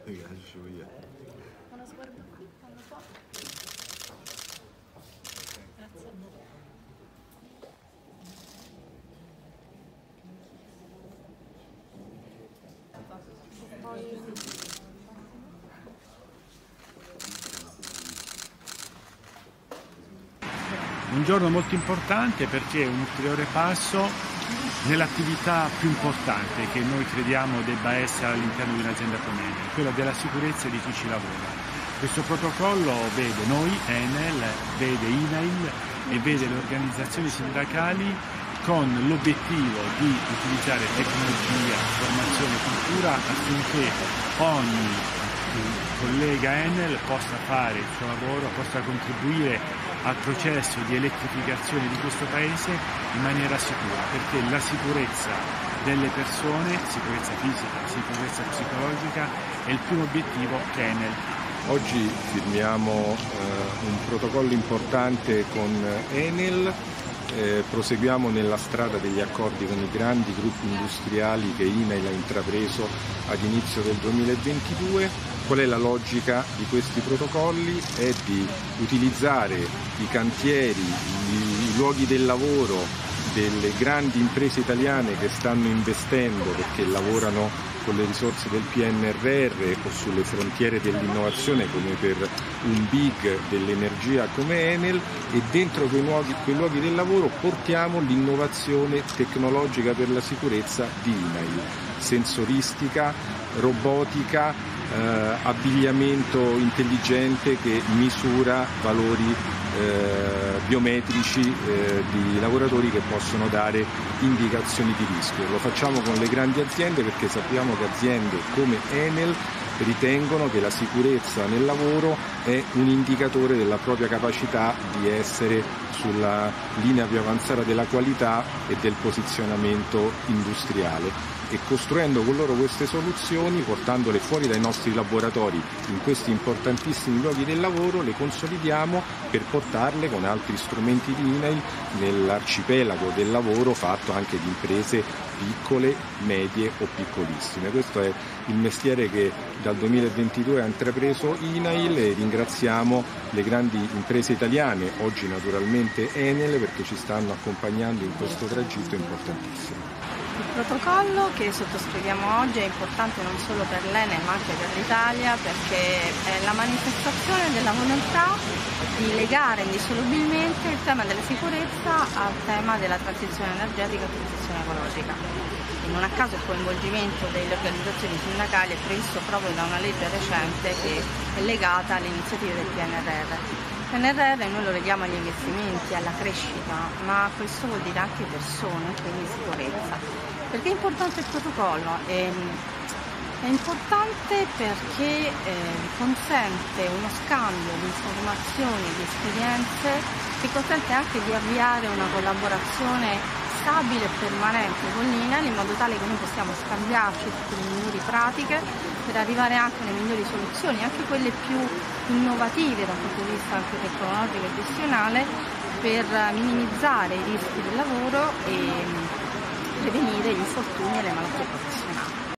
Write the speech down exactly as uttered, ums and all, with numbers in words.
Uno sguardo qui, quando può. Grazie. Un giorno molto importante perché è un ulteriore passo nell'attività più importante che noi crediamo debba essere all'interno di un'azienda come Enel, quella della sicurezza di chi ci lavora. Questo protocollo vede noi, Enel, vede INAIL e vede le organizzazioni sindacali con l'obiettivo di utilizzare tecnologia, formazione e cultura affinché ogni collega Enel possa fare il suo lavoro, possa contribuire al processo di elettrificazione di questo Paese in maniera sicura, perché la sicurezza delle persone, sicurezza fisica, sicurezza psicologica, è il primo obiettivo che Enel ha. Oggi firmiamo eh, un protocollo importante con Enel, eh, proseguiamo nella strada degli accordi con i grandi gruppi industriali che INAIL ha intrapreso ad inizio del duemilaventidue. Qual è la logica di questi protocolli? È di utilizzare i cantieri, i, i luoghi del lavoro delle grandi imprese italiane che stanno investendo perché lavorano con le risorse del P N R R o sulle frontiere dell'innovazione come per un big dell'energia come Enel, e dentro quei luoghi, quei luoghi del lavoro portiamo l'innovazione tecnologica per la sicurezza di INAIL, sensoristica, robotica, eh, abbigliamento intelligente che misura valori eh, biometrici eh, di lavoratori che possono dare indicazioni di rischio. Lo facciamo con le grandi aziende perché sappiamo che aziende come Enel ritengono che la sicurezza nel lavoro è un indicatore della propria capacità di essere sulla linea più avanzata della qualità e del posizionamento industriale. E costruendo con loro queste soluzioni, portandole fuori dai nostri laboratori in questi importantissimi luoghi del lavoro, le consolidiamo per portarle con altri strumenti di INAIL nell'arcipelago del lavoro fatto anche di imprese piccole, medie o piccolissime. Questo è il mestiere che dal duemilaventidue ha intrapreso INAIL e ringraziamo le grandi imprese italiane, oggi naturalmente Enel, perché ci stanno accompagnando in questo tragitto importantissimo. Il protocollo che sottoscriviamo oggi è importante non solo per l'Enel ma anche per l'Italia, perché è la manifestazione della volontà di legare indissolubilmente il tema della sicurezza al tema della transizione energetica e transizione ecologica. E non a caso il coinvolgimento delle organizzazioni sindacali è previsto proprio da una legge recente che è legata alle iniziative del P N R R. Il P N R R noi lo leghiamo agli investimenti, alla crescita, ma questo vuol dire anche persone, quindi sicurezza. Perché è importante il protocollo? È, è importante perché eh, consente uno scambio di informazioni, di esperienze, che consente anche di avviare una collaborazione stabile e permanente con l'INAIL in modo tale che noi possiamo scambiarci tutte le migliori pratiche per arrivare anche alle migliori soluzioni, anche quelle più innovative dal punto di vista anche tecnologico e gestionale, per minimizzare i rischi del lavoro e prevenire gli infortuni e le malattie professionali.